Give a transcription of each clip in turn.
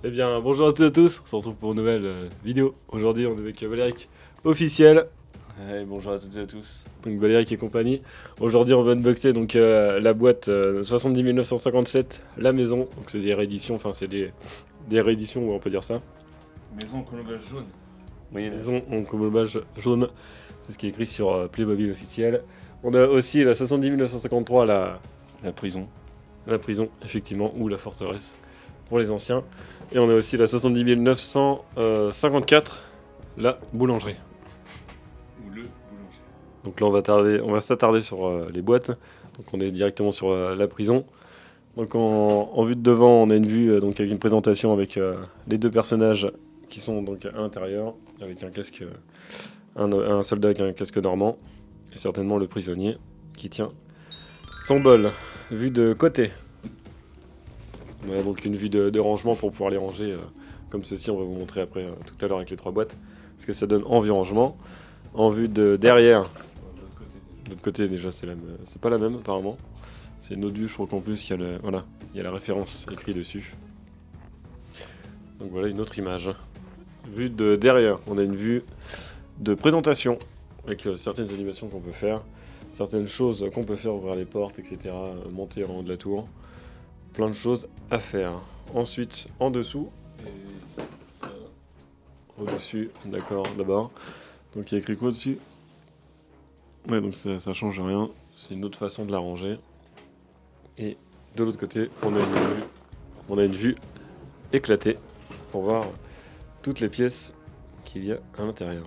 Eh bien, bonjour à toutes et à tous, on se retrouve pour une nouvelle vidéo. Aujourd'hui, on est avec Valéric officiel. Bonjour à toutes et à tous. Donc Valéric et compagnie. Aujourd'hui, on va unboxer donc, la boîte 70 957, la maison. Donc c'est des rééditions, enfin c'est des rééditions, on peut dire ça. Maison en colombage jaune. Maison en colombage jaune, c'est ce qui est écrit sur Playmobil officiel. On a aussi la 70 953, La prison. la prison, effectivement, ou la forteresse pour les anciens. Et on a aussi la 70 954, la boulangerie. Ou le boulanger. Donc là, on va s'attarder sur les boîtes. Donc on est directement sur la prison. Donc en vue de devant, on a une vue donc avec une présentation avec les deux personnages qui sont donc à l'intérieur, avec un casque, un soldat avec un casque normand, et certainement le prisonnier qui tient son bol. Vue de côté. On a donc une vue de rangement pour pouvoir les ranger comme ceci. On va vous montrer après tout à l'heure avec les trois boîtes ce que ça donne en vue rangement. En vue de derrière. De l'autre côté déjà c'est pas la même apparemment. C'est une autre vue, je crois qu'en plus il y a la référence écrite dessus. Donc voilà une autre image. Vue de derrière, on a une vue de présentation avec certaines animations qu'on peut faire, certaines choses qu'on peut faire, ouvrir les portes, etc. Monter en haut de la tour. Plein de choses à faire. Ensuite, en dessous, et ça, au-dessus, d'accord, d'abord. Donc il y a écrit quoi au-dessus? Ouais, donc ça change rien. C'est une autre façon de la ranger. Et de l'autre côté, on a une vue éclatée pour voir toutes les pièces qu'il y a à l'intérieur.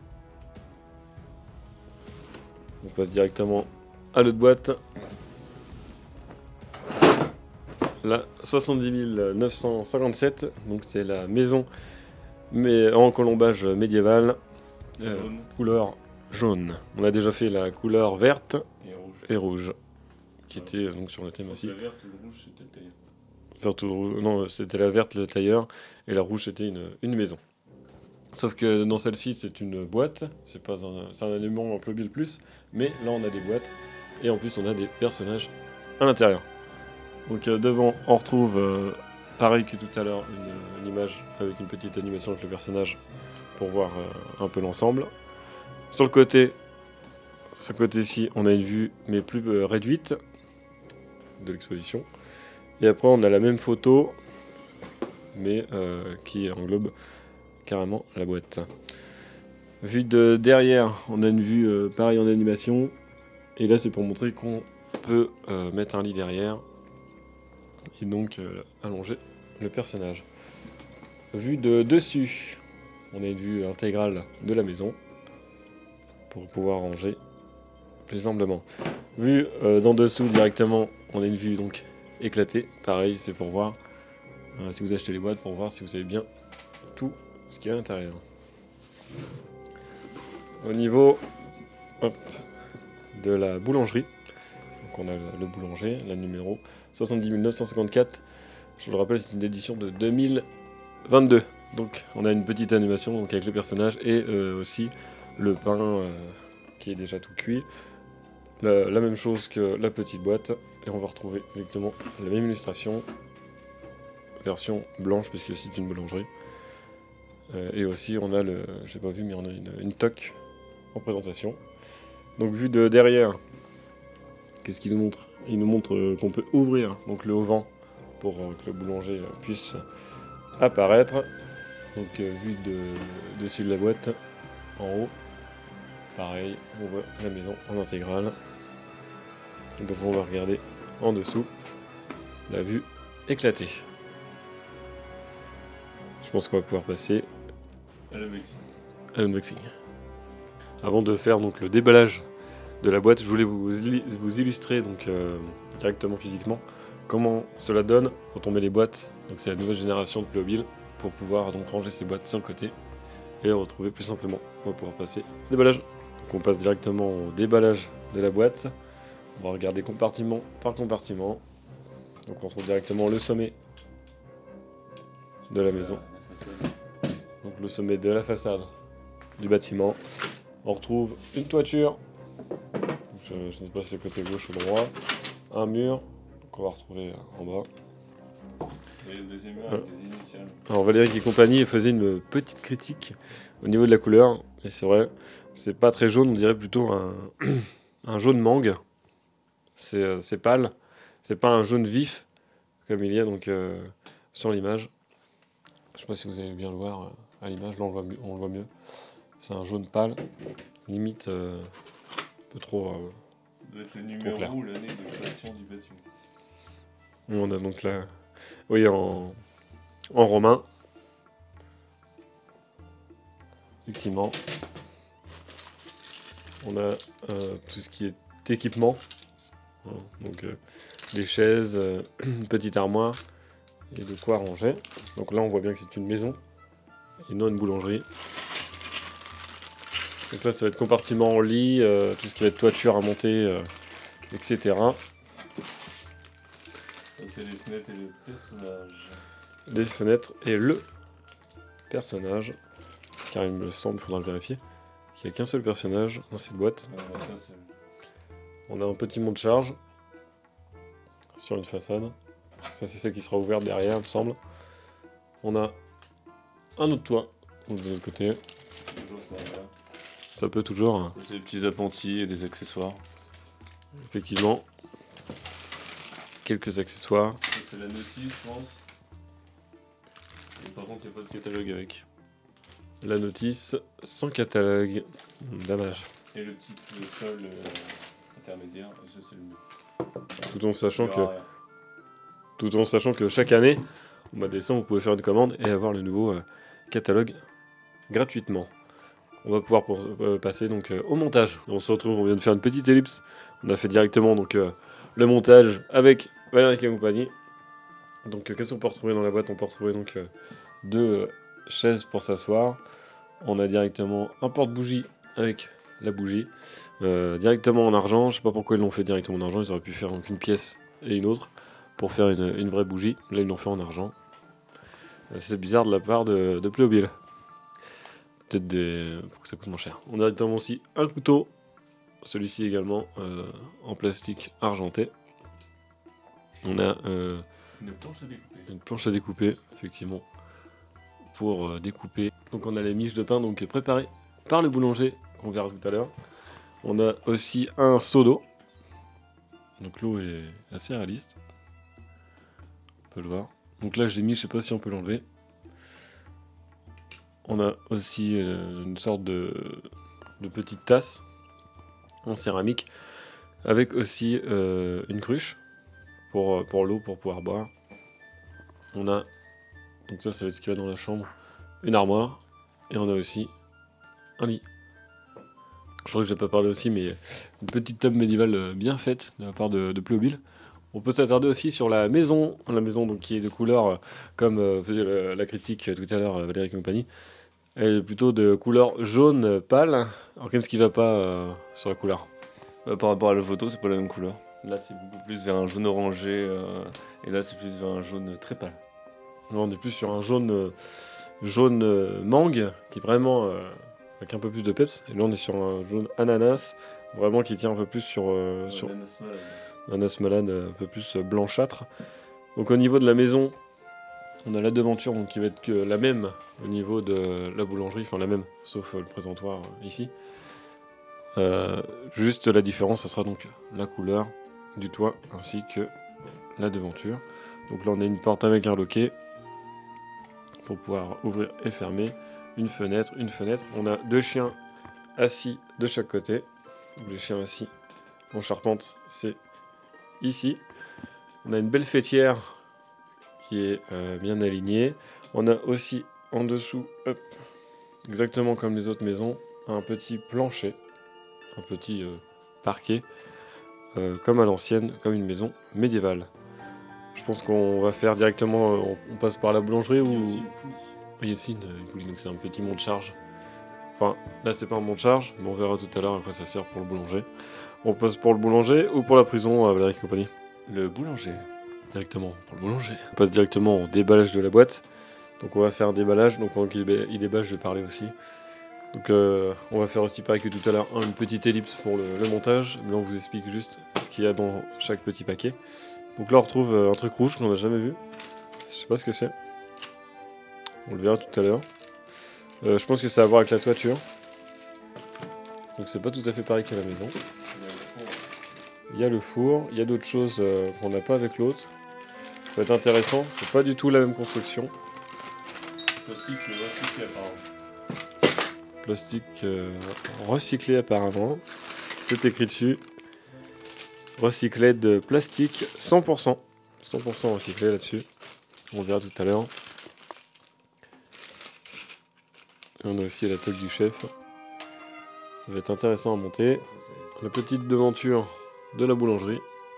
On passe directement à l'autre boîte. La 70 957, donc c'est la maison mais en colombage médiéval, couleur jaune. On a déjà fait la couleur verte et rouge, qui était donc sur le thème aussi. La verte et le rouge, c'était le tailleur. Non, c'était la verte, le tailleur, et la rouge, c'était une maison. Sauf que dans celle-ci, c'est une boîte, c'est un élément en Playmobil Plus, mais là on a des boîtes, et en plus on a des personnages à l'intérieur. Donc devant, on retrouve, pareil que tout à l'heure, une image avec une petite animation avec le personnage pour voir un peu l'ensemble. Sur le côté, ce côté-ci, on a une vue mais plus réduite de l'exposition. Et après, on a la même photo, mais qui englobe carrément la boîte. Vue de derrière, on a une vue pareil en animation. Et là, c'est pour montrer qu'on peut mettre un lit derrière. Et donc allonger le personnage. Vue de dessus, on a une vue intégrale de la maison pour pouvoir ranger plus amplement. Vue d'en dessous directement, on a une vue donc éclatée. Pareil, c'est pour voir si vous achetez les boîtes, pour voir si vous avez bien tout ce qu'il y a à l'intérieur. Au niveau de la boulangerie, donc on a le boulanger, la numéro 70 954. Je le rappelle, c'est une édition de 2022. Donc on a une petite animation donc, avec les personnages et aussi le pain qui est déjà tout cuit. La même chose que la petite boîte. Et on va retrouver exactement la même illustration. Version blanche puisque c'est une boulangerie. Et aussi on a j'ai pas vu mais on a une toque en présentation. Donc vue de derrière, qu'est-ce qu'il nous montre? Il nous montre qu'on peut ouvrir donc le haut-vent pour que le boulanger puisse apparaître. Donc vue dessus de la boîte, en haut, pareil, on voit la maison en intégrale. Donc on va regarder en dessous la vue éclatée. Je pense qu'on va pouvoir passer à l'unboxing. Avant de faire donc le déballage de la boîte, je voulais vous illustrer donc directement physiquement comment cela donne quand on met les boîtes. Donc c'est la nouvelle génération de Playmobil pour pouvoir donc ranger ces boîtes sur le côté et les retrouver plus simplement. On va pouvoir passer au déballage. Donc on passe directement au déballage de la boîte. On va regarder compartiment par compartiment. Donc on retrouve directement le sommet de la maison. Donc le sommet de la façade du bâtiment. On retrouve une toiture. Je ne sais pas si c'est côté gauche ou droit. Un mur qu'on va retrouver en bas. Et le deuxième mur avec des initiales. Alors Valérie et compagnie faisait une petite critique au niveau de la couleur, et c'est vrai, c'est pas très jaune, on dirait plutôt un jaune mangue. C'est pâle, c'est pas un jaune vif comme il y a donc sur l'image. Je sais pas si vous allez bien le voir à l'image, là on le voit mieux. C'est un jaune pâle, limite un peu trop. Ça doit être le numéro clair. ou l'année de création du bâtiment. On a donc là, oui, en romain. Effectivement. On a tout ce qui est équipement. Voilà, donc des chaises, une petite armoire et de quoi ranger. Donc là on voit bien que c'est une maison et non une boulangerie. Donc là ça va être compartiment en lit, tout ce qui va être toiture à monter, etc. Ça, c'est les fenêtres et le personnage. Les fenêtres et le personnage. Car il me semble, il faudra le vérifier, qu'il n'y a qu'un seul personnage dans cette boîte. On a un petit mont de charge sur une façade. Ça c'est celle qui sera ouverte derrière, il me semble. On a un autre toit donc de l'autre côté. Ça peut toujours, hein. Ça, c'est les petits appentis et des accessoires. Effectivement. Quelques accessoires. Ça, c'est la notice, je pense. Et par contre, il n'y a pas de catalogue avec. La notice sans catalogue. Dommage. Et le sol intermédiaire, et ça, c'est le mur. Tout en sachant que chaque année, au mois de décembre, vous pouvez faire une commande et avoir le nouveau catalogue gratuitement. On va pouvoir passer donc au montage. On se retrouve, on vient de faire une petite ellipse. On a fait directement donc le montage avec Valérie et compagnie. Donc qu'est-ce qu'on peut retrouver dans la boîte? On peut retrouver donc deux chaises pour s'asseoir. On a directement un porte-bougie avec la bougie. Directement en argent. Je sais pas pourquoi ils l'ont fait directement en argent. Ils auraient pu faire donc une pièce et une autre pour faire une vraie bougie. Là ils l'ont fait en argent. C'est bizarre de la part de Playmobil. Peut-être pour que ça coûte moins cher. On a directement aussi un couteau. Celui-ci également en plastique argenté. On a une planche à découper. Une planche à découper, effectivement, pour découper. Donc on a les miches de pain donc préparées par le boulanger qu'on verra tout à l'heure. On a aussi un seau d'eau. Donc l'eau est assez réaliste. On peut le voir. Donc là j'ai mis, je sais pas si on peut l'enlever. On a aussi une sorte de petite tasse en céramique avec aussi une cruche pour l'eau, pour pouvoir boire. On a, donc ça va être ce qu'il y a dans la chambre, une armoire et on a aussi un lit. Je crois que je n'ai pas parlé aussi, mais une petite table médiévale bien faite de la part de Playmobil. On peut s'attarder aussi sur la maison donc, qui est de couleur, comme faisait la critique tout à l'heure Valérie et compagnie. Elle est plutôt de couleur jaune pâle. Alors qu'est-ce qui va pas sur la couleur? Par rapport à la photo, c'est pas la même couleur. Là, c'est beaucoup plus vers un jaune orangé, et là, c'est plus vers un jaune très pâle. Là, on est plus sur un jaune mangue, qui est vraiment avec un peu plus de peps. Et là, on est sur un jaune ananas, vraiment qui tient un peu plus sur ananas malade, un peu plus blanchâtre. Donc au niveau de la maison, on a la devanture donc, qui va être que la même au niveau de la boulangerie, enfin la même, sauf le présentoir ici. Juste la différence, ça sera donc la couleur du toit ainsi que la devanture. Donc là on a une porte avec un loquet pour pouvoir ouvrir et fermer, une fenêtre. On a deux chiens assis de chaque côté. Donc, les chiens assis en charpente, c'est ici. On a une belle fêtière qui est bien alignée. On a aussi en dessous, hop, exactement comme les autres maisons, un petit plancher, un petit parquet, comme à l'ancienne, comme une maison médiévale. Je pense qu'on va faire directement, on passe par la boulangerie ou... Il y a aussi une poulie, donc c'est un petit mont de charge. Enfin, là c'est pas un mont de charge, mais on verra tout à l'heure, après ça sert pour le boulanger. On passe pour le boulanger ou pour la prison, Valérie et compagnie? Le boulanger. Directement pour le boulanger. On passe directement au déballage de la boîte. Donc on va faire un déballage, donc pendant qu'il déballage, je vais parler aussi. Donc on va faire aussi pareil que tout à l'heure, une petite ellipse pour le montage. Mais là on vous explique juste ce qu'il y a dans chaque petit paquet. Donc là on retrouve un truc rouge qu'on n'a jamais vu. Je sais pas ce que c'est. On le verra tout à l'heure. Je pense que ça a à voir avec la toiture. Donc c'est pas tout à fait pareil qu'à la maison. Il y a le four, il y a d'autres choses qu'on n'a pas avec l'autre. Ça va être intéressant, c'est pas du tout la même construction. Plastique recyclé apparemment. Plastique recyclé apparemment. C'est écrit dessus. Recyclé de plastique 100%. 100% recyclé là-dessus. On verra tout à l'heure. Et on a aussi la toque du chef. Ça va être intéressant à monter. La petite devanture de la boulangerie.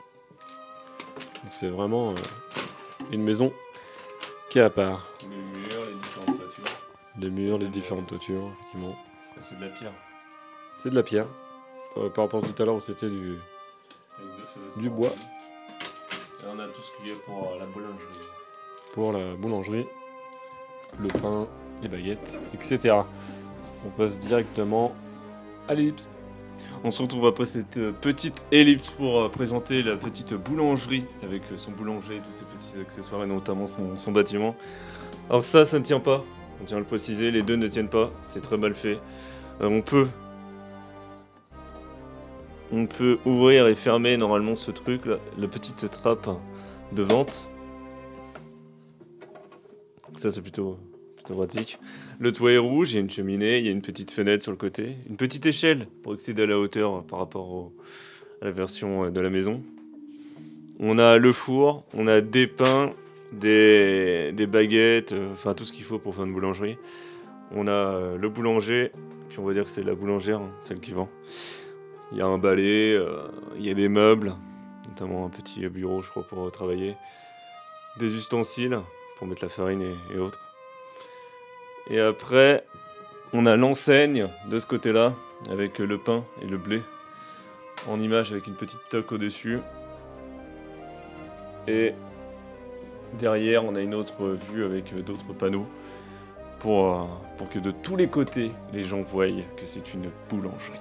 C'est vraiment une maison qui est à part. Les murs, les différentes toitures. Les murs, les différentes toitures, effectivement. C'est de la pierre. C'est de la pierre. Par rapport à tout à l'heure où c'était du bois. Et on a tout ce qu'il y a pour la boulangerie. Pour la boulangerie, le pain, les baguettes, etc. On passe directement à l'ellipse. On se retrouve après cette petite ellipse pour présenter la petite boulangerie avec son boulanger et tous ses petits accessoires et notamment son bâtiment. Alors ça ne tient pas, on tient à le préciser, les deux ne tiennent pas, c'est très mal fait. On peut ouvrir et fermer normalement ce truc là, la petite trappe de vente. Ça c'est plutôt pratique. Le toit est rouge, il y a une cheminée, il y a une petite fenêtre sur le côté, une petite échelle pour accéder à la hauteur par rapport à la version de la maison. On a le four, on a des pains, des baguettes, enfin tout ce qu'il faut pour faire une boulangerie. On a le boulanger, puis on va dire que c'est la boulangère, celle qui vend. Il y a un balai, il y a des meubles, notamment un petit bureau je crois pour travailler, des ustensiles pour mettre la farine et autres. Et après, on a l'enseigne de ce côté-là, avec le pain et le blé, en image avec une petite toque au-dessus. Et derrière, on a une autre vue avec d'autres panneaux, pour que de tous les côtés, les gens voient que c'est une boulangerie.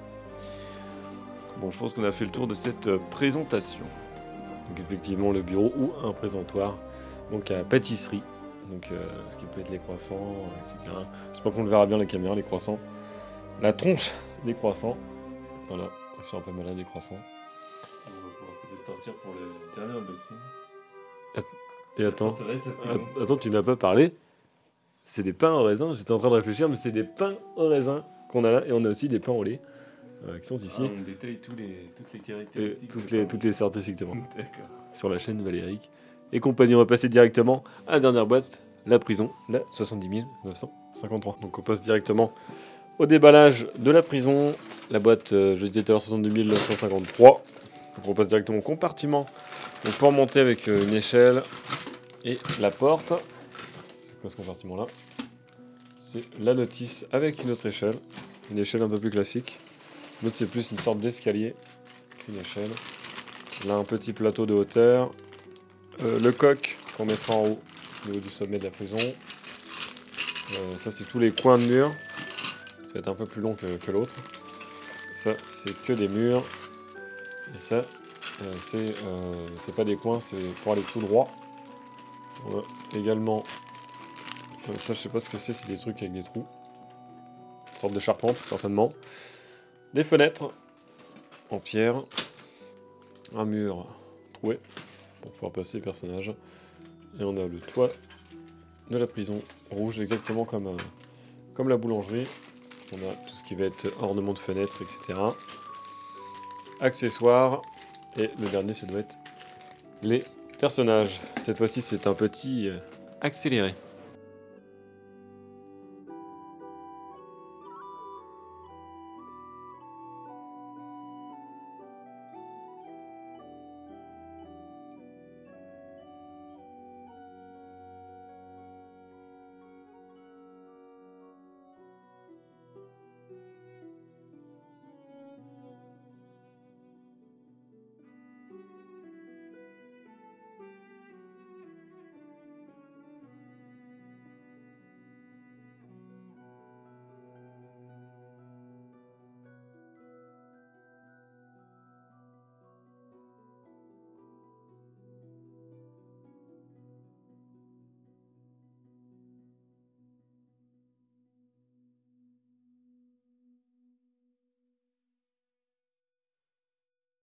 Bon, je pense qu'on a fait le tour de cette présentation. Donc effectivement, le bureau ou un présentoir, donc à pâtisserie. Donc ce qui peut être les croissants, etc. J'espère qu'on le verra bien la caméra, les croissants. La tronche des croissants. Voilà, on est un peu malade des croissants. On va pouvoir peut-être partir pour le dernier unboxing. Et attends, tu n'as pas parlé. C'est des pains au raisin, j'étais en train de réfléchir, mais c'est des pains au raisin qu'on a là. Et on a aussi des pains au lait qui sont ici. On détaille toutes les caractéristiques. Toutes les sortes, effectivement. D'accord. Sur la chaîne Valéric. Et compagnie, on va passer directement à la dernière boîte, la prison, la 70 953. Donc on passe directement au déballage de la prison. La boîte, je disais tout à l'heure, 70 953. Donc on passe directement au compartiment. Donc pour monter avec une échelle et la porte. C'est quoi ce compartiment-là? C'est la notice avec une autre échelle. Une échelle un peu plus classique. L'autre c'est plus une sorte d'escalier qu'une échelle. Là un petit plateau de hauteur. Le coq qu'on mettra en haut, au niveau du sommet de la prison. Ça c'est tous les coins de mur. Ça va être un peu plus long que l'autre. Ça c'est que des murs. Et ça c'est pas des coins, c'est pour aller tout droit. On a également, ça je sais pas ce que c'est des trucs avec des trous. Une sorte de charpente certainement. Des fenêtres en pierre. Un mur troué pour pouvoir passer les personnages. Et on a le toit de la prison rouge, exactement comme la boulangerie. On a tout ce qui va être ornement de fenêtres, etc. Accessoires. Et le dernier, ça doit être les personnages. Cette fois-ci, c'est un petit accéléré.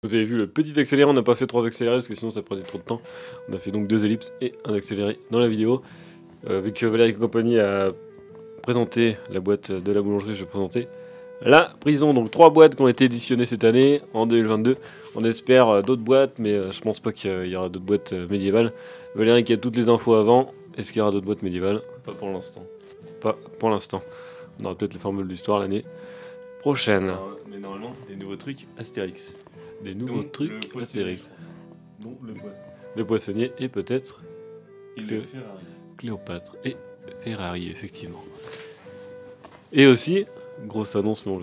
Vous avez vu le petit accéléré, on n'a pas fait 3 accélérés parce que sinon ça prenait trop de temps. On a fait donc 2 ellipses et un accéléré dans la vidéo. Avec Valérie et compagnie à présenter la boîte de la boulangerie, je vais présenter la prison. Donc 3 boîtes qui ont été éditionnées cette année, en 2022. On espère d'autres boîtes, mais je pense pas qu'il y aura d'autres boîtes médiévales. Valérie qui a toutes les infos avant. Est-ce qu'il y aura d'autres boîtes médiévales? Pas pour l'instant. Pas pour l'instant. On aura peut-être les formules d'histoire l'année prochaine. Mais normalement, des nouveaux trucs Astérix. Des nouveaux Donc, trucs le Astérix. Donc le poisson. Le poissonnier et peut-être Et le Ferrari. Cléopâtre et Ferrari, effectivement. Et aussi, grosse annonce, mais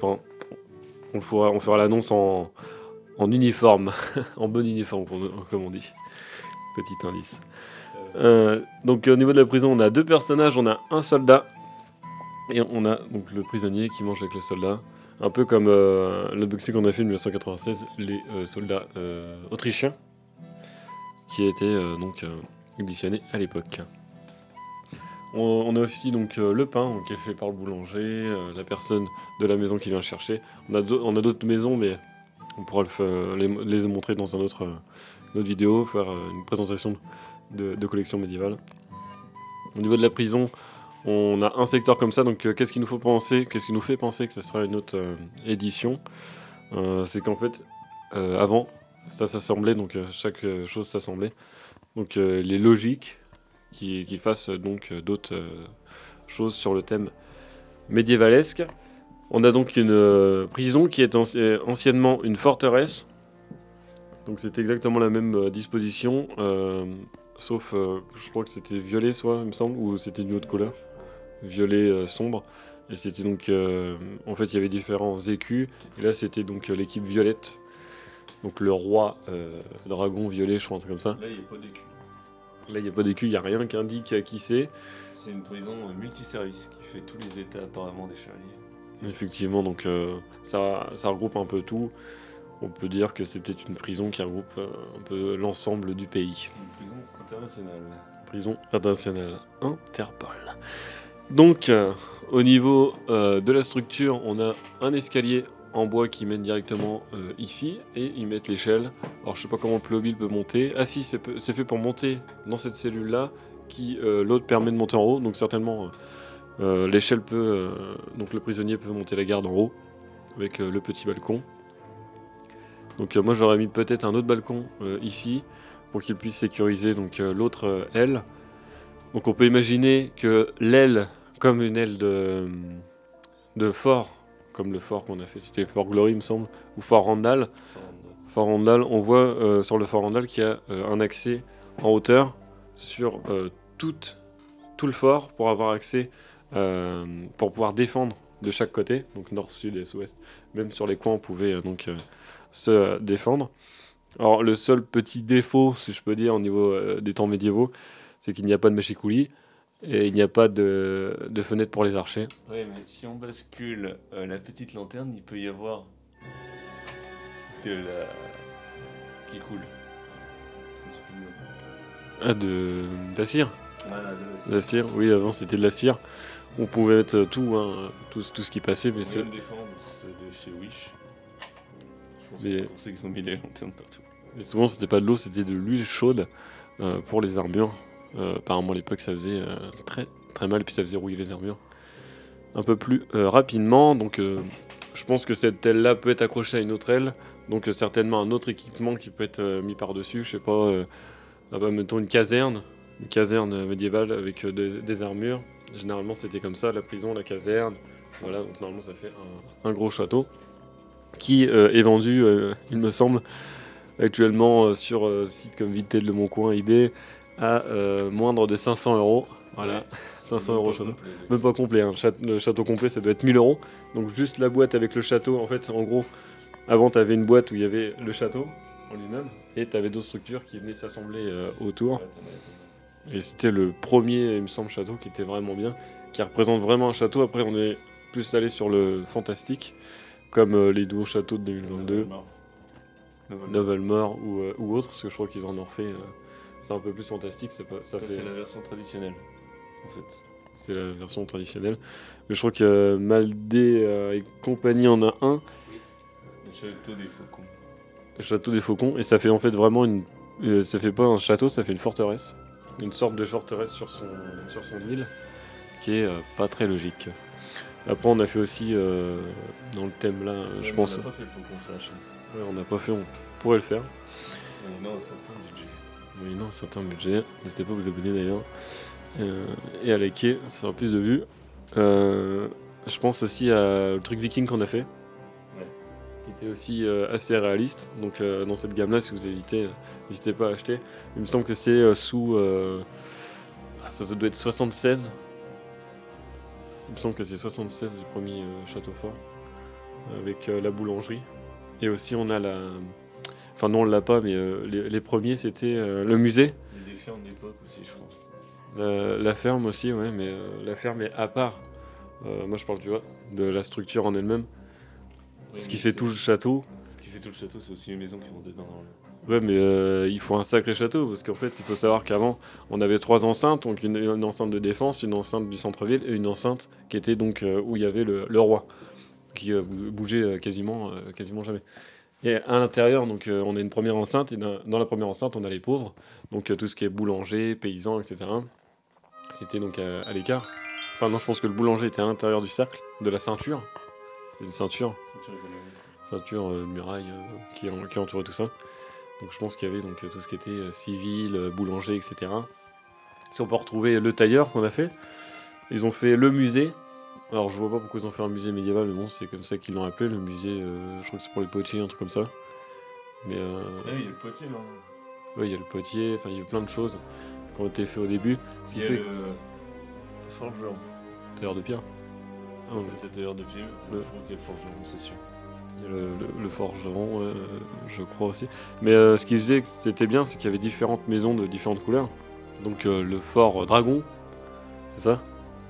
on fera l'annonce en uniforme, en bon uniforme, comme on dit. Petit indice. Donc au niveau de la prison, on a 2 personnages, on a un soldat, et on a donc le prisonnier qui mange avec le soldat. Un peu comme le boxing qu'on a fait en 1996, les soldats autrichiens, qui étaient donc éditionnés à l'époque. On a aussi donc le pain qui est fait par le boulanger, la personne de la maison qui vient chercher. On a d'autres maisons, mais on pourra les montrer dans une autre vidéo, faire une présentation de collection médiévale. Au niveau de la prison, on a un secteur comme ça, donc qu'est-ce qui nous fait penser que ce sera une autre édition? C'est qu'en fait, avant, ça s'assemblait, donc chaque chose s'assemblait. Donc les logiques qui fassent donc d'autres choses sur le thème médiévalesque. On a donc une prison qui est anciennement une forteresse. Donc c'était exactement la même disposition, sauf je crois que c'était violet, soit il me semble, ou c'était une autre couleur, violet sombre. Et c'était donc en fait il y avait différents écus. Et là c'était donc l'équipe violette. Donc le roi dragon violet, je crois, un truc comme ça. Là, il n'y a pas d'écu. Là, il n'y a pas d'écu, il n'y a rien qui indique qui c'est. C'est une prison multiservice qui fait tous les états apparemment des chevaliers. Effectivement, donc ça regroupe un peu tout. On peut dire que c'est peut-être une prison qui regroupe un peu l'ensemble du pays. Une prison internationale. Prison internationale. Interpol. Donc, au niveau de la structure, on a un escalier en bois qui mène directement ici, et ils mettent l'échelle. Alors je sais pas comment le Playmobil peut monter. Ah si, c'est fait pour monter dans cette cellule là, qui l'autre permet de monter en haut, donc certainement l'échelle peut, donc le prisonnier peut monter la garde en haut, avec le petit balcon. Donc moi j'aurais mis peut-être un autre balcon ici, pour qu'il puisse sécuriser donc l'autre aile. Donc on peut imaginer que l'aile, comme une aile de fort, comme le fort qu'on a fait, c'était Fort Glory, il me semble, ou Fort Randall. Fort Randall, on voit sur le Fort Randall qu'il y a un accès en hauteur sur tout le fort pour avoir accès, pour pouvoir défendre de chaque côté, donc nord, sud, est, ouest. Même sur les coins, on pouvait donc se défendre. Alors le seul petit défaut, si je peux dire, au niveau des temps médiévaux, c'est qu'il n'y a pas de mâchicoulis. Et il n'y a pas de fenêtre pour les archers. Oui, mais si on bascule la petite lanterne, il peut y avoir de la... qui coule. Ah, d'acier. Voilà, De la cire, oui, avant c'était de la cire. On pouvait mettre tout, hein, tout ce qui passait, mais c'est... défense de chez Wish. Je pense que c'est pour ça qu'ils ont mis les lanternes partout. Mais souvent c'était pas de l'eau, c'était de l'huile chaude pour les armures. Apparemment à l'époque ça faisait très mal, puis ça faisait rouiller les armures un peu plus rapidement. Donc je pense que cette aile là peut être accrochée à une autre aile, donc certainement un autre équipement qui peut être mis par dessus, je sais pas, mettons une caserne médiévale avec des armures. Généralement c'était comme ça, la prison, la caserne, voilà, donc normalement ça fait un gros château qui est vendu, il me semble, actuellement sur sites comme Vinted, Le Bon Coin, eBay, à moindre de 500 €. Voilà, ouais. 500 € château. Même pas complet, hein. Le château complet ça doit être 1000 €. Donc juste la boîte avec le château, en fait, en gros, avant tu avais une boîte où il y avait le château en lui-même, et tu avais d'autres structures qui venaient s'assembler autour. Et c'était le premier, il me semble, château qui était vraiment bien, qui représente vraiment un château. Après on est plus allé sur le fantastique, comme les nouveaux châteaux de 2022, Novelmore ou autres, parce que je crois qu'ils en ont refait. C'est un peu plus fantastique, ça fait... c'est la version traditionnelle, en fait. C'est la version traditionnelle. Mais je crois que Maldé et compagnie en a un. Oui. Le château des faucons. château des Faucons, et ça fait en fait vraiment ça fait pas un château, ça fait une forteresse. Une sorte de forteresse sur son île, qui est pas très logique. Après, on a fait aussi, dans le thème là, je pense... On n'a pas fait le Faucon sur la chaîne. Ouais, on n'a pas fait, on pourrait le faire. Non, un certain budget. Oui, non, un certain budget. N'hésitez pas à vous abonner d'ailleurs. Et à liker, ça fera plus de vues. Je pense aussi au truc viking qu'on a fait. Ouais. Qui était aussi assez réaliste. Donc dans cette gamme-là, si vous hésitez, n'hésitez pas à acheter. Il me semble que c'est sous... ça doit être 76. Il me semble que c'est 76 du premier château fort. Avec la boulangerie. Et aussi on a la... Enfin non, on l'a pas, mais les premiers c'était le musée. Il y a des fermes d'époque aussi, je crois. La ferme aussi, ouais, mais la ferme est à part. Moi je parle, tu vois, de la structure en elle-même. Oui, Ce qui mais fait tout le château. Ce qui fait tout le château, c'est aussi les maisons qui vont dedans. Ouais, mais il faut un sacré château, parce qu'en fait, il faut savoir qu'avant, on avait 3 enceintes, donc une enceinte de défense, une enceinte du centre-ville, et une enceinte qui était donc où il y avait le roi, qui bougeait quasiment jamais. Et à l'intérieur, donc on a une première enceinte, et dans la première enceinte, on a les pauvres, donc tout ce qui est boulanger, paysans, etc. C'était donc à l'écart. Enfin non, je pense que le boulanger était à l'intérieur du cercle, de la ceinture. C'était une ceinture. Ceinture muraille qui entourait tout ça. Donc je pense qu'il y avait donc tout ce qui était civil, boulanger, etc. Si on peut retrouver le tailleur qu'on a fait, ils ont fait le musée. Alors je vois pas pourquoi ils ont fait un musée médiéval, mais bon, c'est comme ça qu'ils l'ont appelé, le musée, je crois que c'est pour les potiers, un truc comme ça. Mais Ah oui, il y a le potier, là. ouais, il y a le potier, enfin il y a plein de choses qui ont été faites au début. Ce qui Il y a fait le forgeron. tailleur de pierre. Ah, ouais. C'est le tailleur de pierre. Je crois qu'il y a le forgeron, c'est sûr. Il y a le forgeron, je crois aussi. Mais ce qui faisait que c'était bien, c'est qu'il y avait différentes maisons de différentes couleurs. Donc le fort dragon, c'est ça?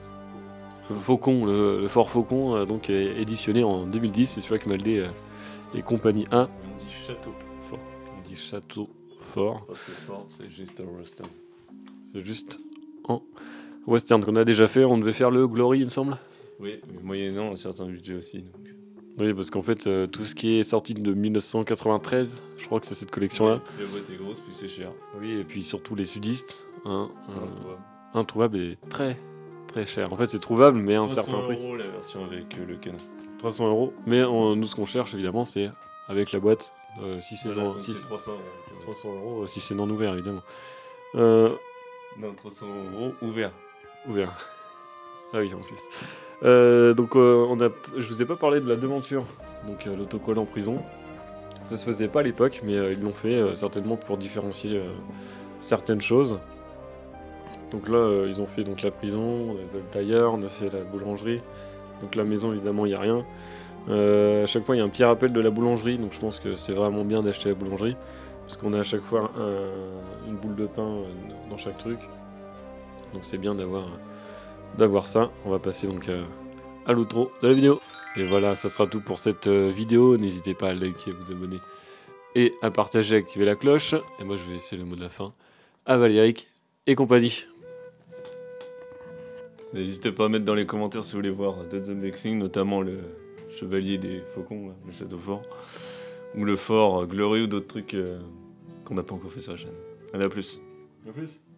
Faucon, le fort Faucon, donc est éditionné en 2010, c'est celui avec Maldé et compagnie 1. On dit château fort. On dit château fort. Parce que fort, c'est juste un western. C'est juste en western qu'on a déjà fait. On devait faire le Glory, il me semble. Oui, mais moyennant un certain budget aussi. Donc. Oui, parce qu'en fait, tout ce qui est sorti de 1993, je crois que c'est cette collection-là. La boîte est grosse, puis c'est cher. Oui, et puis surtout les sudistes. Hein, introuvable et très très cher. En fait, c'est trouvable, mais à un certain prix. 300 € la version avec le canon. 300 €. Mais nous, ce qu'on cherche, évidemment, c'est avec la boîte. Si c'est Voilà, non, c'est 300 €. 300 € si c'est non ouvert, évidemment. Non, 300 € ouvert. Ouvert. Ah oui, en plus. Donc, je vous ai pas parlé de la devanture, donc l'autocollant prison. Ça se faisait pas à l'époque, mais ils l'ont fait certainement pour différencier certaines choses. Donc là, ils ont fait donc la prison, on a fait le tailleur, on a fait la boulangerie. Donc la maison, évidemment, il n'y a rien. À chaque fois, il y a un petit rappel de la boulangerie, donc je pense que c'est vraiment bien d'acheter la boulangerie. Parce qu'on a à chaque fois une boule de pain dans chaque truc. Donc c'est bien d'avoir ça. On va passer donc à l'outro de la vidéo. Et voilà, ça sera tout pour cette vidéo. N'hésitez pas à liker, à vous abonner et à partager, activer la cloche. Et moi, je vais essayer le mot de la fin. À Valéric et compagnie. N'hésitez pas à mettre dans les commentaires si vous voulez voir d'autres unboxings, notamment le chevalier des faucons, là, le château fort, ou le fort Glory ou d'autres trucs qu'on n'a pas encore fait sur la chaîne. Allez, à plus. À plus.